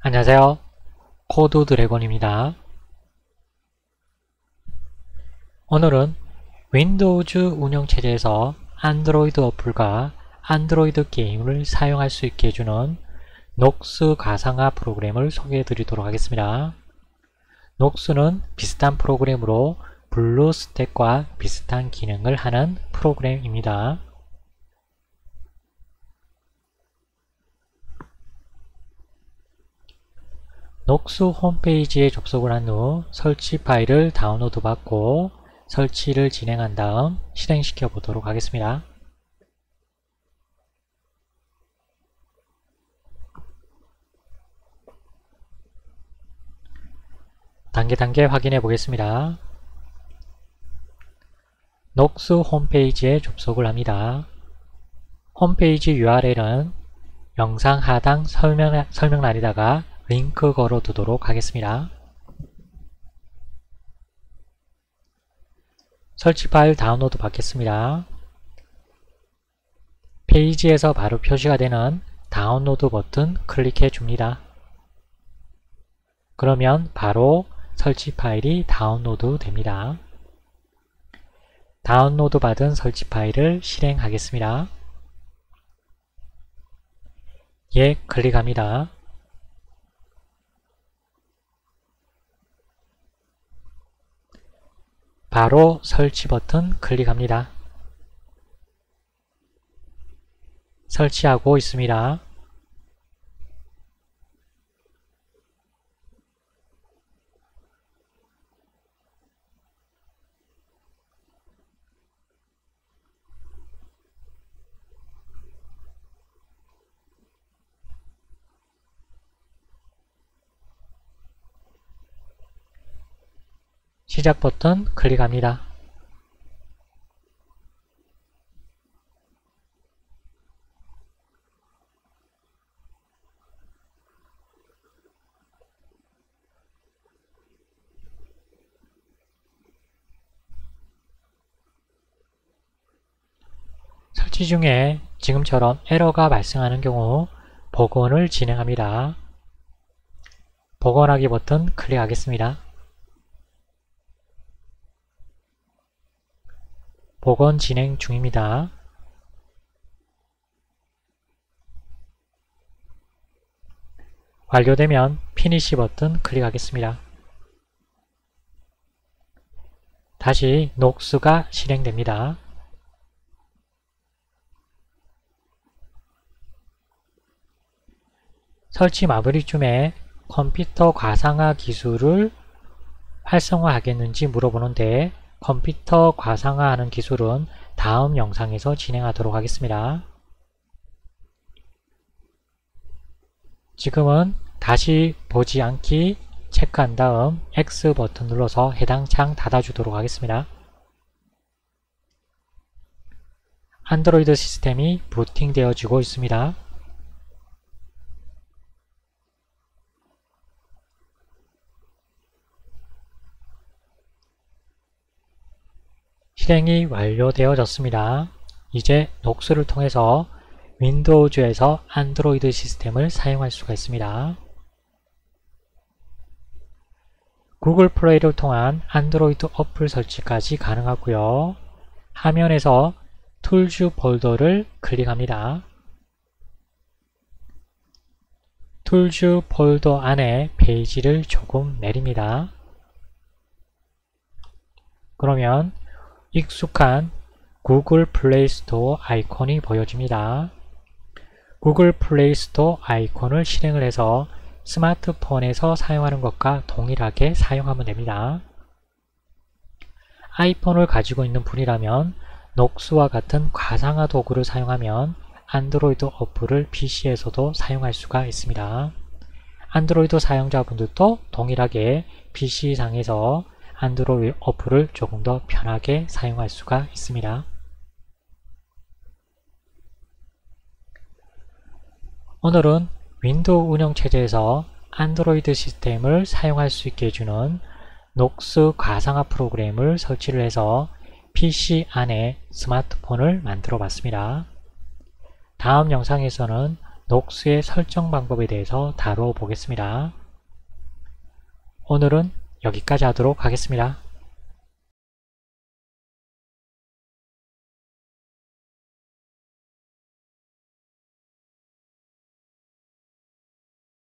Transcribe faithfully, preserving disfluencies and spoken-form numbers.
안녕하세요. 코드 드래곤입니다. 오늘은 윈도우즈 운영체제에서 안드로이드 어플과 안드로이드 게임을 사용할 수 있게 해주는 녹스 가상화 프로그램을 소개해 드리도록 하겠습니다. 녹스는 비슷한 프로그램으로 블루스택과 비슷한 기능을 하는 프로그램입니다. 녹스 홈페이지에 접속을 한 후 설치 파일을 다운로드 받고 설치를 진행한 다음 실행시켜 보도록 하겠습니다. 단계 단계 확인해 보겠습니다. 녹스 홈페이지에 접속을 합니다. 홈페이지 유알엘은 영상 하단 설명, 설명란에다가 링크 걸어 두도록 하겠습니다. 설치 파일 다운로드 받겠습니다. 페이지에서 바로 표시가 되는 다운로드 버튼 클릭해 줍니다. 그러면 바로 설치 파일이 다운로드 됩니다. 다운로드 받은 설치 파일을 실행하겠습니다. 예, 클릭합니다. 바로 설치 버튼 클릭합니다. 설치하고 있습니다. 시작 버튼 클릭합니다. 설치 중에 지금처럼 에러가 발생하는 경우 복원을 진행합니다. 복원하기 버튼 클릭하겠습니다. 복원 진행 중입니다. 완료되면 피니시 버튼 클릭하겠습니다. 다시 녹스가 실행됩니다. 설치 마무리쯤에 컴퓨터 가상화 기술을 활성화하겠는지 물어보는데 컴퓨터 가상화하는 기술은 다음 영상에서 진행하도록 하겠습니다. 지금은 다시 보지 않기 체크한 다음 X 버튼 눌러서 해당 창 닫아주도록 하겠습니다. 안드로이드 시스템이 부팅 되어지고 있습니다. 실행이 완료되어졌습니다. 이제 녹스를 통해서 윈도우즈에서 안드로이드 시스템을 사용할 수가 있습니다. 구글 플레이를 통한 안드로이드 어플 설치까지 가능하고요. 화면에서 툴즈 폴더를 클릭합니다. 툴즈 폴더 안에 페이지를 조금 내립니다. 그러면 익숙한 구글 플레이 스토어 아이콘이 보여집니다. 구글 플레이 스토어 아이콘을 실행을 해서 스마트폰에서 사용하는 것과 동일하게 사용하면 됩니다. 아이폰을 가지고 있는 분이라면 녹스와 같은 가상화 도구를 사용하면 안드로이드 어플을 피시에서도 사용할 수가 있습니다. 안드로이드 사용자분들도 동일하게 피시상에서 안드로이드 어플을 조금 더 편하게 사용할 수가 있습니다. 오늘은 윈도우 운영체제에서 안드로이드 시스템을 사용할 수 있게 해주는 녹스 가상화 프로그램을 설치를 해서 피시 안에 스마트폰을 만들어 봤습니다. 다음 영상에서는 녹스의 설정 방법에 대해서 다뤄 보겠습니다. 오늘은 여기까지 하도록 하겠습니다.